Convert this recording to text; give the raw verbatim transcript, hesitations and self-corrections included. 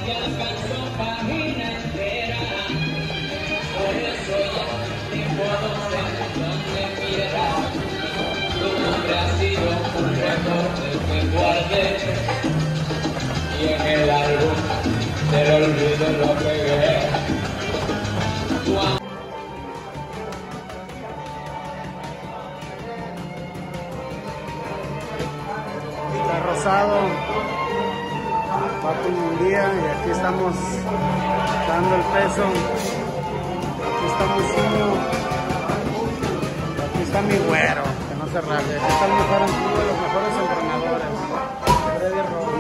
te alcanzó página entera, por eso ya ni puedo ser donde quiera. Tu nombre ha sido un recorte que guardé y en el álbum del olvido lo pegué. Tu amor está rosado, Papi Munguía, y aquí estamos dando el peso. Aquí está Mucino, aquí está mi güero, que no se rasgue. Aquí está el mejor, uno de los mejores entrenadores, Freddy Robles.